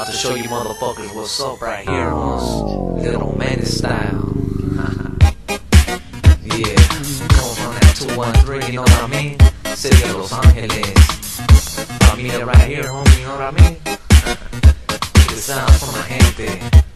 to show you motherfuckers what's up right here on Little Menace style. Yeah, coming from that 213, you know what I mean? City of Los Angeles. Familia right here, homie, you know what I mean? The sound from my gente.